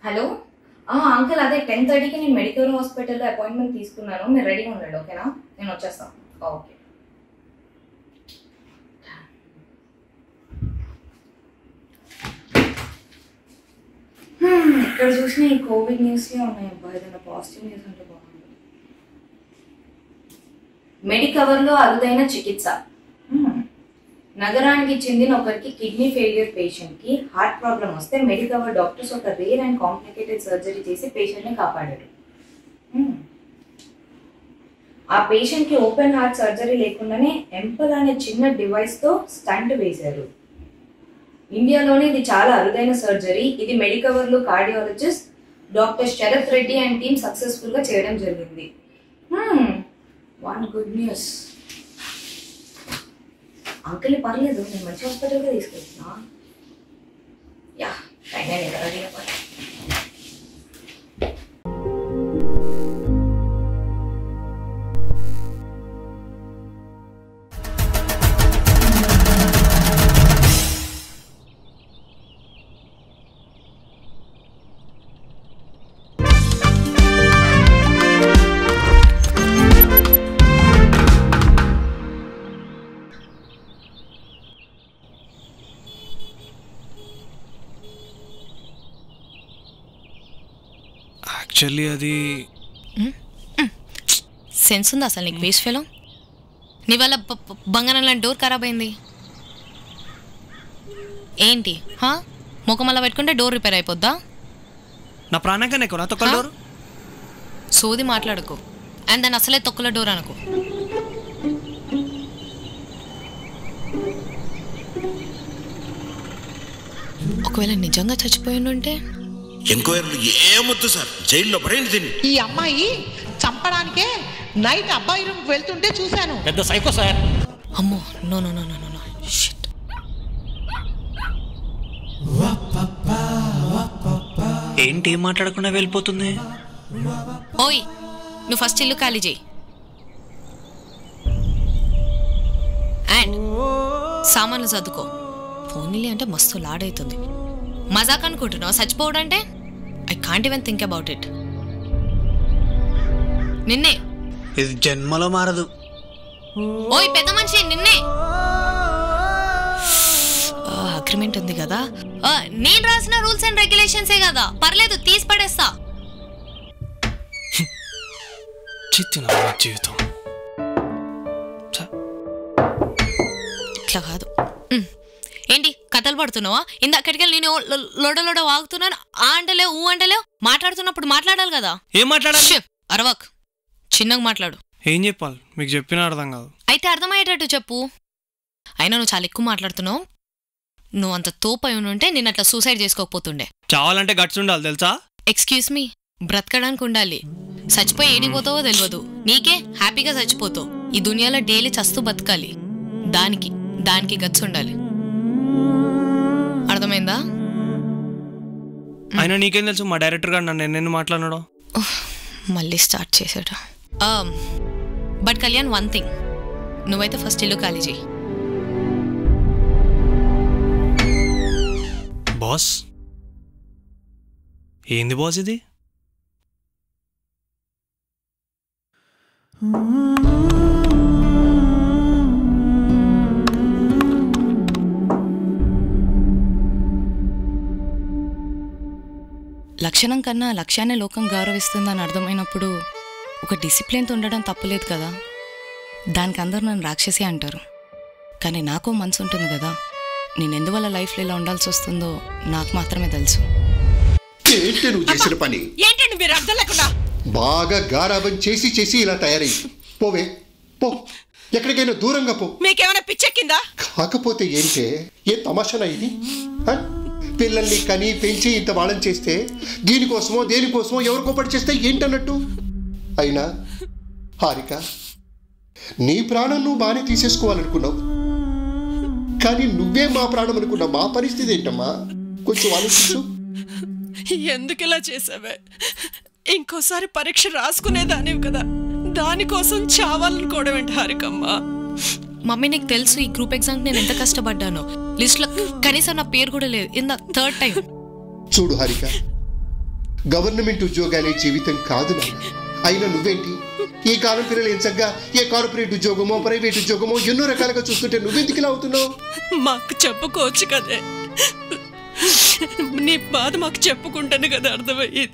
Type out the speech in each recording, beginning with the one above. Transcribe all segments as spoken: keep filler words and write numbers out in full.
Hello uncle, అదే ten థర్టీకి నేను మెడికల్ హాస్పిటల్లో అపాయింట్మెంట్ తీసుకున్నాను. మీరు రెడీగా ఉండండి, ఓకేనా? నేను వచ్చేస్తాను. ఓకే. ఇక్కడ చూసిన ఈ కోవిడ్ న్యూస్లే ఉన్నాయి. అబ్బా, ఏదైనా పాజిటివ్ న్యూస్ అంటే బాగుంది. మెడికవర్లో అరుదైన చికిత్స. నగరానికి చెందిన ఒకరికి కిడ్నీ ఫెయిలియర్ పేషెంట్కి హార్ట్ ప్రాబ్లం వస్తే మెడికవర్ డాక్టర్స్ ఒక రేర్ అండ్ కాంప్లికేటెడ్ సర్జరీ చేసి పేషెంట్ని కాపాడారు. ఆ పేషెంట్కి ఓపెన్ హార్ట్ సర్జరీ లేకుండానే ఎంపల్ అనే చిన్న డివైస్తో స్టంట్ వేశారు. ఇండియాలోనే ఇది చాలా అరుదైన సర్జరీ. ఇది మెడికవర్లో cardiologist doctor Sharath Reddy and team సక్సెస్ఫుల్గా చేయడం జరిగింది. One good news. అంకుల్ పర్లేదు, నేను మంచి హాస్పిటల్గా తీసుకెళ్తున్నా. యా టైం అయినా కదా రెడీ అవ్వాలి. యాక్చువల్లీ అది సెన్స్ ఉందా అసలు నీకు? వేస్ట్ ఫెలో, నీ వల్ల బంగారం లాంటి డోర్ ఖరాబ్ అయింది ఏంటి? ముఖం అలా పెట్టుకుంటే డోర్ రిపేర్ అయిపోద్దా? నా ప్రాణంగా నీకు నా తొక్కల డోర్. సోది మాట్లాడుకో. అండ్ దాన్ని అసలే తొక్కల డోర్ అనుకో. ఒకవేళ నిజంగా చచ్చిపోయి ఉంటే ఎంక్వైరీలు ఏమొద్దు సార్, జైల్లో పడేయండి దీన్ని. ఈ అమ్మాయి చంపడానికే నైట్ అబ్బాయి రూమ్కి వెళ్తుంటే చూశాను. పెద్ద సైకో సార్. అమ్మో, no no no no no no shit. ఏంటి ఏం మాట్లాడకుండా వెళ్ళిపోతుంది? ఓయ్, నువ్వు ఫస్ట్ ఇల్లు ఖాళీ చేయి. అండ్ సామాన్లు సర్దుకో. ఫోన్లీ అంటే మస్తు లాడవుతుంది. మజాక్ అనుకుంటున్నావు చచ్చిపోవడం అంటే? I can't even think about it. నిన్నే. ఇది జన్మలో మారదు. ఓయ్ పెద్ద మనిషి, నిన్నే. అగ్రిమెంట్ ఉంది కదా, నేను రాసిన రూల్స్ అండ్ రెగ్యులేషన్సే కదా, పర్లేదు తీసి పడేస్తా. జీవితం ఇట్లా కాదు. ఏంటి కథలు పడుతున్నావా? ఇందాకటికి నేను లోడ లోడ వాగుతున్నాను. ఆ అంటలేవు, ఊ అంటలేవు. మాట్లాడుతున్నప్పుడు మాట్లాడాలి కదా. ఏం మాట్లాడాలి? అరవక్, చిన్నగా మాట్లాడు. ఏం చెప్పాలి? మీకు చెప్పిన అర్థం కాదు. అయితే అర్థమయ్యేటట్టు చెప్పు. అయినా నువ్వు చాలా ఎక్కువ మాట్లాడుతున్నావు. నువ్వు అంత తోపై ఉంటే నేను అట్లా సూసైడ్ చేసుకోకపోతుండే. చావాలంటే గట్స్ ఉండాలి తెలుసా? ఎక్స్క్యూజ్ మీ, బ్రతకడానికి ఉండాలి. చచ్చిపోయి ఏడిపోతావో తెలియదు. నీకే హ్యాపీగా చచ్చిపోతావు. ఈ దునియాలో డైలీ చస్తూ బతకాలి. దానికి దానికి గట్స్ ఉండాలి. అర్థమైందా? అయినా నీకేం తెలుసు మా డైరెక్టర్ గారు నన్ను ఎన్నెన్ని మాట్లాడినాడో. మళ్ళీ స్టార్ట్ చేశాడు. బట్ కళ్యాణ్, వన్ థింగ్, నువ్వైతే ఫస్ట్ ఇల్లు ఖాళీ చేయి. బాస్ ఏంది బాస్ ఇది? లక్షణం కన్నా లక్ష్యాన్ని లోకం గౌరవిస్తుందని అర్థమైనప్పుడు ఒక డిసిప్లిన్తో ఉండడం తప్పులేదు కదా. దానికి అందరూ నన్ను రాక్షసి అంటారు. కానీ నాకు మనసు ఉంటుంది కదా. నేను ఎందువల్ల లైఫ్లో ఇలా ఉండాల్సి వస్తుందో నాకు మాత్రమే తెలుసు. ఏంటి నువ్వు చేసిన పని? ఏంటండి మీరు అర్థం లేకుండా? బాగా గారాబం చేసి చేసి ఇలా తయారైంది. పోవే పో, ఎక్కడికైనా దూరంగా పో. మీకేమైనా పిచ్చెక్కిందా? కాకపోతే ఏంటే, ఏ తమాషనా ఇది? పిల్లల్ని కని పెంచి ఇంత వాళ్ళని చేస్తే దీనికోసమో దేనికోసమో ఎవరికో పడి చేస్తే ఏంటన్నట్టు? అయినా హారిక, నీ ప్రాణం నువ్వు బాగానే తీసేసుకోవాలనుకున్నావు. కానీ నువ్వే మా ప్రాణం అనుకున్నావు. మా పరిస్థితి ఏంటమ్మా? కొంచెం ఆలోచించు. ఎందుకు ఇలా చేసావే? ఇంకోసారి పరీక్ష రాసుకునేదానివి కదా, దానికోసం చావాలనుకోవడం ఏంటి హారికమ్మ? మమ్మీ, నీకు తెలుసు ఈ గ్రూప్ ఎగ్జామ్ నేను ఎంత కష్టపడ్డాను. లిస్ట్ లో కనీసం నా పేరు కూడా లేదు. In the third time. చూడు హారిక, గవర్నమెంట్ ఉద్యోగాలే జీవితం కాదు నాన్న. అయినా నువ్వేంటి ఈ కాలం పిల్లలు ఎంచగ్గా ఏ కార్పొరేట్ ఉద్యోగమో ప్రైవేట్ ఉద్యోగమో ఎన్నో రకాలుగా చూస్తుంటే నువ్వెందుకు ఇలా అవుతున్నావు? మాకు చెప్పుకోవచ్చు కదే, నీ బాధ మాకు చెప్పుకుంటాను కదా అర్థమయ్యేది.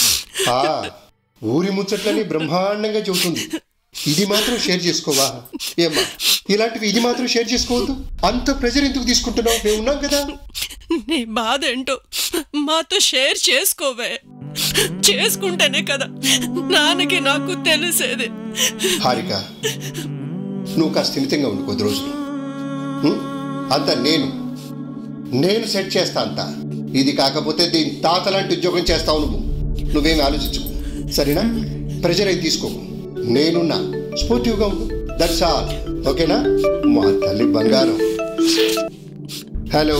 ఊరి ముచ్చట్లని బ్రహ్మాండంగా చెబుతుంది, ఇది మాత్రం షేర్ చేసుకోవా? ఏమ్మా ఇలాంటివి ఇది మాత్రం షేర్ చేసుకోవద్దు. అంత ప్రెజర్ ఎందుకు తీసుకుంటున్నావు? మేము ఉన్నాం కదా. నీ బాధ ఏంటో మాతో షేర్ చేసుకోవే, చేసుకుంటేనే కదా నాన్నకి నాకు తెలిసేది. హారిక నువ్వు కాస్త స్థిమితంగా ఉండు కొద్ది రోజులు. అంతా నేను నేను సెట్ చేస్తా అంతా. ఇది కాకపోతే దీని తాత లాంటి ఉద్యోగం చేస్తావు నువ్వు. నువ్వేమి ఆలోచించుకో సరేనా? ప్రెజర్ అయితే తీసుకోకు, నేనున్నా. స్పోర్టివ్గా ఉండు, దట్స్ ఆల్. ఓకేనా? మా తల్లి బంగారం. హలో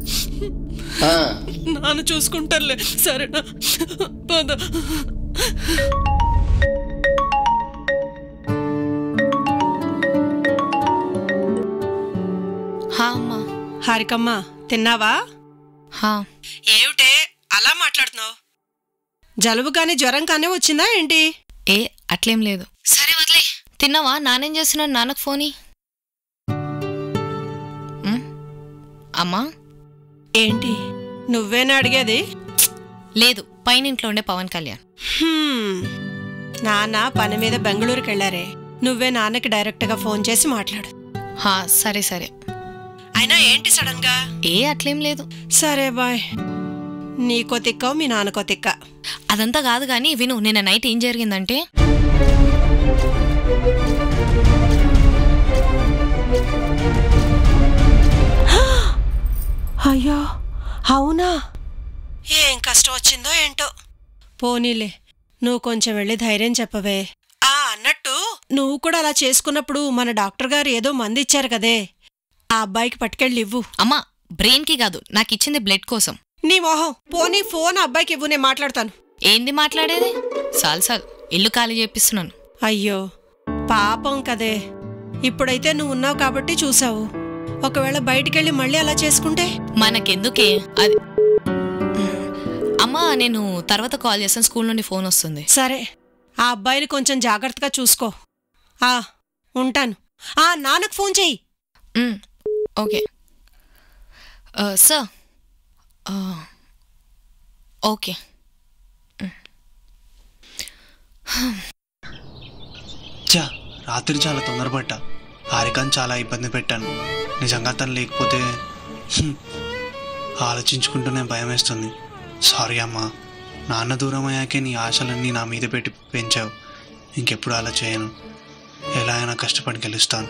నాన్న చూసుకుంటారులే సరేనా? పద. హా అమ్మా. హారికమ్మ తిన్నావా? హా. ఏమిటే అలా మాట్లాడుతున్నావు? జలుబు కానీ జ్వరం కానీ వచ్చిందా ఏంటి? ఏ అట్లేం లేదు. సరే వదిలే. తిన్నావా? నానేం చేస్తున్నాడు? నాన్నకు ఫోని. అమ్మా ఏంటి నువ్వేనా అడిగేది? లేదు, పైన ఇంట్లో ఉండే పవన్ కళ్యాణ్. నాన్న పని మీద బెంగళూరుకి వెళ్ళారే, నువ్వే నాన్నకి డైరెక్ట్ గా ఫోన్ చేసి మాట్లాడు. హా సరే సరే. అయినా ఏంటి సడన్ గా? ఏ అట్లేం లేదు. సరే బాయ్. నీకో తిక్క మీ నాన్నకో తిక్క. అదంతా కాదు కానీ విను, నిన్న నైట్ ఏం జరిగిందంటే అయ్యో అవునా? ఏం కష్టం వచ్చిందో ఏంటో. పోనీలే, నువ్వు కొంచెం వెళ్ళి ధైర్యం చెప్పవే. ఆ అన్నట్టు నువ్వు కూడా అలా చేసుకున్నప్పుడు మన డాక్టర్ గారు ఏదో మంది ఇచ్చారు కదే, ఆ అబ్బాయికి పట్టుకెళ్ళి ఇవ్వు. అమ్మా బ్రెయిన్ కి కాదు, నాకు ఇచ్చింది బ్లడ్ కోసం. నీ మొహం. పోనీ ఫోన్ అబ్బాయికి ఇవ్వు, నేను మాట్లాడతాను. ఏంది మాట్లాడేది? సాల్ సాల్ ఇల్లు ఖాళీ చేపిస్తున్నాను. అయ్యో పాపం కదే. ఇప్పుడైతే నువ్వు ఉన్నావు కాబట్టి చూసావు, ఒకవేళ బయటికెళ్ళి మళ్ళీ అలా చేసుకుంటే మనకెందుకే అది. అమ్మా నేను తర్వాత కాల్ చేస్తాను, స్కూల్ నుండి ఫోన్ వస్తుంది. సరే, ఆ అబ్బాయిని కొంచెం జాగ్రత్తగా చూసుకో. ఆ ఉంటాను. ఆ నాన్నకు ఫోన్ చెయ్యి. Okay sir. ఓకే. చా రాత్రి చాలా తొందరపడ్డా, హారికని చాలా ఇబ్బంది పెట్టాను. నిజంగా తను లేకపోతే ఆలోచించుకుంటూనే భయం వేస్తుంది. సారీ అమ్మా, నాన్న దూరం అయ్యాకే నీ ఆశలన్నీ నా మీద పెట్టి పెంచావు. ఇంకెప్పుడు అలా చేయను, ఎలా అయినా కష్టపడి గెలుస్తాను.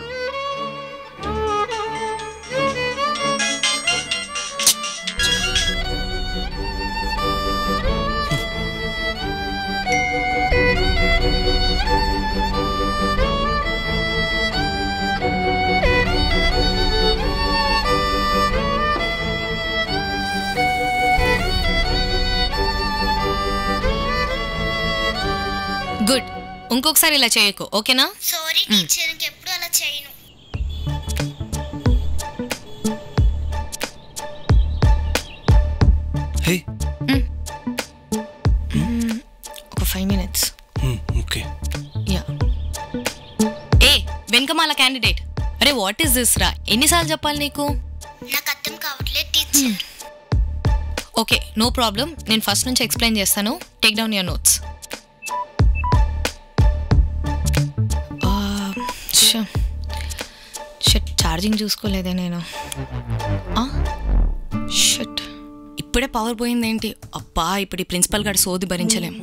గుడ్, ఇంకొకసారి ఇలా చేయకు ఓకేనా? సారీ టీచర్, ఇంకెప్పుడు అలా చేయను. హే ఒక ఫైవ్ మినిట్స్. ఓకే. యా. ఏ వెంకమాల క్యాండిడేట్, అరే వాట్ ఈస్ దిస్ రా? ఎన్నిసార్లు చెప్పాలి నీకు? నాకు అర్థం కావట్లేదు టీచర్. ఓకే నో ప్రాబ్లం, నేను ఫస్ట్ నుంచి ఎక్స్ప్లెయిన్ చేస్తాను. Take down your notes. Shut, charging చూసుకోలేదే నేను. షట్, ఇప్పుడే పవర్ పోయిందేంటి? అబ్బా, ఇప్పుడు ఈ ప్రిన్సిపల్ గారి సోది భరించలేం.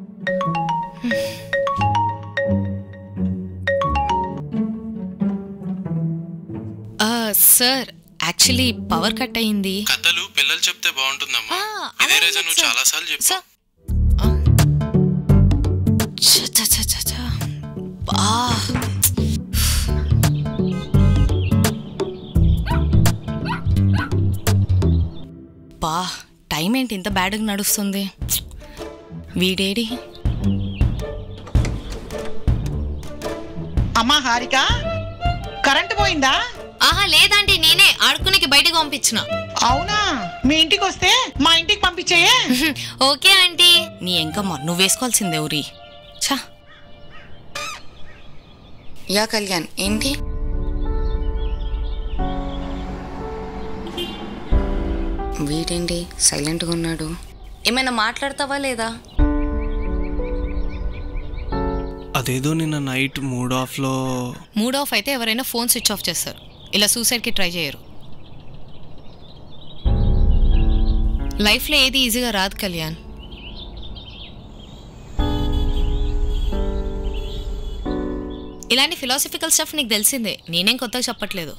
సార్ యాక్చువల్లీ పవర్ కట్ అయింది. కథలు పిల్లలు చెప్తే బాగుంటుందమ్మా. ఇదే రీజన్ నువ్వు చాలా సార్లు చెప్పావు. బా టైం ఏంటి ఇంత బ్యాడ్గా నడుస్తుంది? వీడేడి? అమ్మా హారిక, కరెంటు పోయిందా? ఆహా లేదండి, నేనే ఆడుకునేకి బయటకు పంపించిన. అవునా, మీ ఇంటికి వస్తే మా ఇంటికి పంపించేయే. Okay aunty. నీ ఎంకమ్మ నువ్వు వేసుకోవాల్సిందే ఊరి. ఛా. యా కళ్యాణ్, ఏంటి? వీడేంటి సైలెంట్గా ఉన్నాడు? ఏమైనా మాట్లాడతావా లేదా? అదేదో నిన్న నైట్ మూడ్ ఆఫ్లో. మూడ్ ఆఫ్ అయితే ఎవరైనా ఫోన్ స్విచ్ ఆఫ్ చేస్తారు, ఇలా సూసైడ్కి ట్రై చేయరు. లైఫ్లో ఏది ఈజీగా రాదు కళ్యాణ్. ఇలాంటి ఫిలాసఫికల్ స్టఫ్ నీకు తెలిసిందే, నేనేం కొత్తగా చెప్పట్లేదు.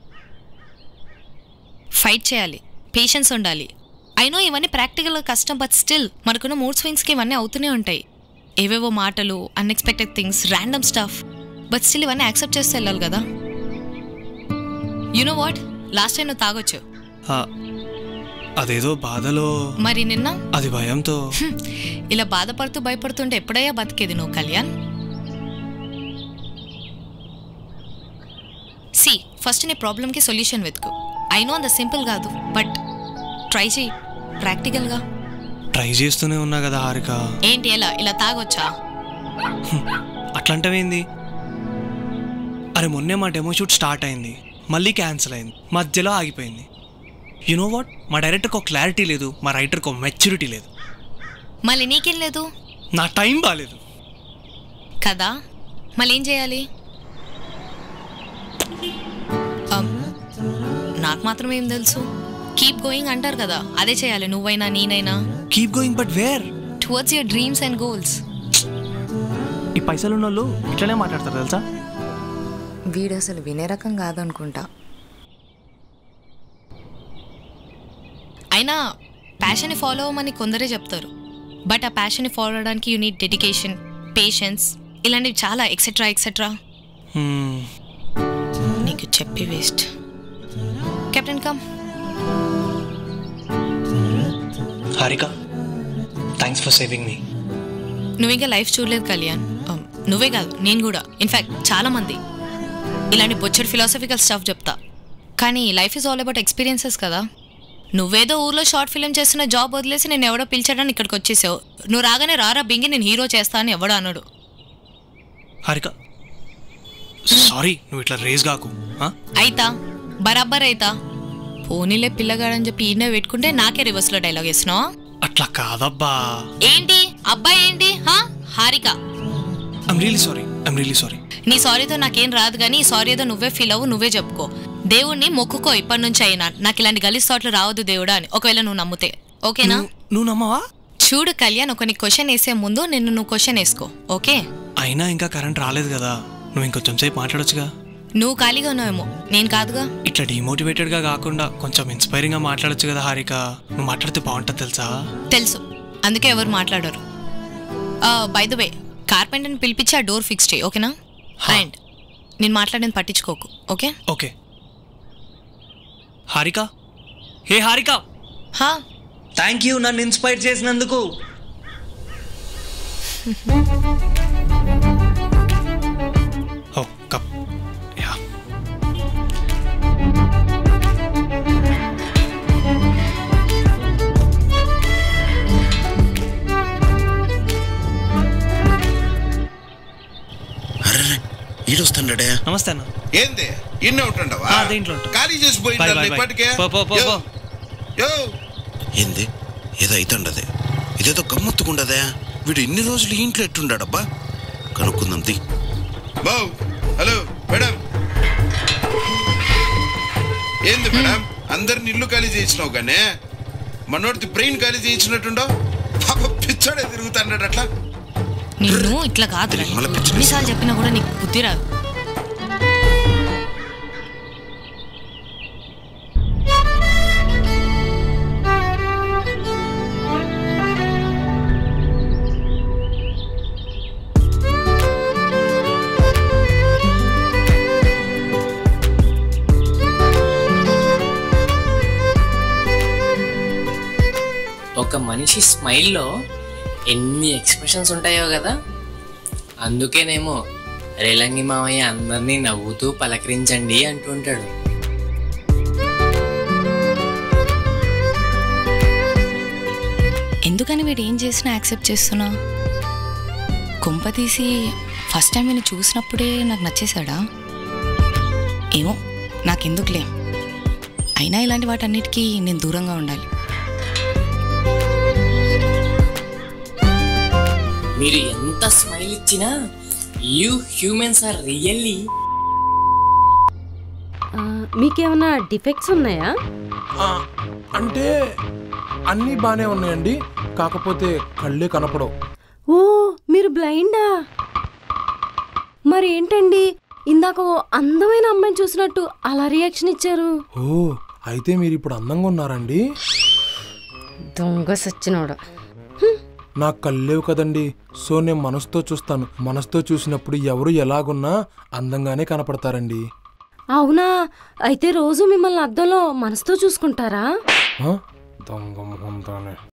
ఫైట్ చేయాలి, పేషెన్స్ ఉండాలి. అయినో ఇవన్నీ ప్రాక్టికల్గా కష్టం, బట్ స్టిల్ మనకున్న మూడ్ స్వింగ్స్కి ఇవన్నీ అవుతూనే ఉంటాయి. ఏవేవో మాటలు, unexpected things, random stuff, but still ఇవన్నీ యాక్సెప్ట్ చేస్తే వెళ్ళాలి కదా. You know what, last time నువ్వు తాగొచ్చు. అదేదో బాధలో. మరి నిన్న అది భయంతో. ఇలా బాధపడుతూ భయపడుతుంటే ఎప్పుడయ్యా బతికేది నువ్వు కళ్యాణ్? సి, ఫస్ట్ నీ ప్రాబ్లంకి సొల్యూషన్ వెతుకు. ఐ నో అంత సింపుల్ కాదు, బట్ ట్రై చేయి ప్రాక్టికల్గా. ట్రై చేస్తూనే ఉన్నా కదా హారిక. ఏంటి ఎలా ఇలా తాగొచ్చా? అట్లాంటివేంది? అరే మొన్నే మా డెమో షూట్ స్టార్ట్ అయింది, మళ్ళీ క్యాన్సిల్ అయింది, మధ్యలో ఆగిపోయింది. యు నో వాట్, మా డైరెక్టర్కి ఒక క్లారిటీ లేదు, మా రైటర్కి ఒక మెచ్యూరిటీ లేదు. మళ్ళీ నీకేం లేదు? నా టైం బాగాలేదు కదా, మళ్ళీ ఏం చేయాలి? నాకు మాత్రం ఏం తెలుసు, కీప్ గోయింగ్ అంటారు కదా, అదే చేయాలి నువ్వైనా నేనైనా. Keep going but where? Towards your dreams and goals. ఈ పైసలు ఉన్న వాళ్ళు ఇట్లనే మాట్లాడతారు తెలుసా? వీడు అసలు వినే రకం కాదనుకుంటా. అయినా ప్యాషన్ని ఫాలో అవ్వమని కొందరే చెప్తారు, బట్ ఆ ప్యాషన్ని ఫాలో అవడానికి యూ నీడ్ డెడికేషన్, పేషెన్స్, ఇలాంటివి చాలా ఎక్సెట్రా ఎక్సెట్రా. నీకు చెప్పి waste. Captain come. Harika, thanks for saving me. నువ్వు ఇంకా లైఫ్ చూడలేదు కళ్యాణ్. నువ్వే కాదు, నేను కూడా. ఇన్ఫ్యాక్ట్ చాలా మంది ఇలాంటి బొచ్చడి ఫిలాసఫికల్ స్టఫ్ చెప్తా, కానీ life is all about experiences కదా. నువ్వేదో ఊర్లో షార్ట్ ఫిల్మ్ చేస్తున్న జాబ్ వదిలేసి నేను ఎవడో పిలిచాడని ఇక్కడికి వచ్చేసావు. నువ్వు రాగానే రారా బింగి నేను హీరో చేస్తా అని ఎవడో అన్నాడు. హారిక సారీ, నువ్వు ఇట్లా రేస్ కాకు. అయితా బరాబర్ అయితా. పోనీలే పిల్లగాడని చెప్పి ఈయన పెట్టుకుంటే నాకే రివర్స్లో డైలాగ్ వేస్తున్నావా? అట్లా కాదబ్బా. ఏంటి అబ్బాయి ఏంటి? Harika, I'm really sorry, I'm really sorry. నీ సారీతో నాకేం రాదు కానీ సారీ ఏదో నువ్వే ఫీల్ అవ్వు, నువ్వే చెప్పుకో. దేవుణ్ణి మొక్కుకో ఇప్పటి నుంచి అయినా, నాకు ఇలాంటి గలీజ్ థాట్లు రావద్దు దేవుడా అని, ఒకవేళ నువ్వు నమ్ముతే. ఓకేనా? నువ్వు నమ్మవా? చూడు కళ్యాణ్, ఒక నీ క్వశ్చన్ వేసే ముందు నిన్ను నువ్వు క్వశ్చన్ వేసుకో, ఓకే? అయినా ఇంకా కరెంట్ రాలేదు కదా, నువ్వు ఇంకొంచెం సేపు మాట్లాడొచ్చుగా. నువ్వు ఖాళీగా ఉన్నావేమో, నేను కాదుగా. ఇట్లా డిమోటివేటెడ్గా కాకుండా కొంచెం ఇన్స్పైరింగ్గా మాట్లాడొచ్చు కదా హారిక. నువ్వు మాట్లాడితే బాగుంటుంది తెలుసా? తెలుసు, అందుకే ఎవరు మాట్లాడరు. బై ద వే, కార్పెంటర్ని పిలిపించి ఆ డోర్ ఫిక్స్ చేయి, ఓకేనా? అండ్ నేను మాట్లాడేది పట్టించుకోకు, okay? Okay. Harika, hey Harika. హా, థ్యాంక్ యూ నన్ను ఇన్స్పైర్ చేసినందుకు. ఓ కప్. యా. ఈడొస్తాడే. నమస్తే అన్న. ఏంది ఇన్నే ఉంటుండవా? దేంట్లో ఖాళీ చేసిపోయింది ఇప్పటికే. ఏంది ఏదో అవుతుండదే, ఇదేదో గమ్మత్తుకుండదే. వీడు ఇన్ని రోజులు ఇంట్లో ఎట్టుండాడబ్బా, కనుక్కుందాం తీ. బావ్, హలో మేడం. ఏంది మేడం అందరిని ఇల్లు ఖాళీ చేయించినావు కానీ మనోడికి బ్రెయిన్ ఖాళీ చేయించినట్టుండో? పాప పిచ్చాడే తిరుగుతాడు అట్లా. నిన్ను ఇట్లా కాదు, ఎన్నిసార్లు చెప్పినా కూడా నీకు బుద్ధి రాదు. ఒక మనిషి స్మైల్లో ఎన్ని ఎక్స్ప్రెషన్స్ ఉంటాయో కదా. అందుకేనేమో రేలంగి మావయ్య అందరినీ నవ్వుతూ పలకరించండి అంటుంటాడు. ఎందుకని వీడు ఏం చేసినా యాక్సెప్ట్ చేస్తున్నా? కొంప తీసి ఫస్ట్ టైం నేను చూసినప్పుడే నాకు నచ్చేశాడా? ఏమో, నాకెందుకులే. అయినా ఇలాంటి వాటన్నిటికీ నేను దూరంగా ఉండాలి. మీరు ఎంత స్మైల్ ఇచ్చినా యూ హ్యూమన్స్ ఆర్ రియల్లీ. మీకేమన్నా డిఫెక్ట్స్ ఉన్నాయా? అంటే అన్నీ బాగానే ఉన్నాయండి, కాకపోతే కళ్ళే కనపడవు. ఓ, మీరు బ్లైండా? మరి ఏంటండి ఇందాక ఓ అందమైన అమ్మాయిని చూసినట్టు అలా రియాక్షన్ ఇచ్చారు? ఓ, అయితే మీరు ఇప్పుడు అందంగా ఉన్నారండి? దొంగ సచ్చినోడా. నాకు కళ్ళేవు కదండి, సో నేను మనసుతో చూస్తాను. మనసుతో చూసినప్పుడు ఎవరు ఎలాగున్నా అందంగానే కనపడతారండి. అవునా? అయితే రోజు మిమ్మల్ని అద్దంలో మనసుతో చూసుకుంటారా? దొంగ మొహంతోనే.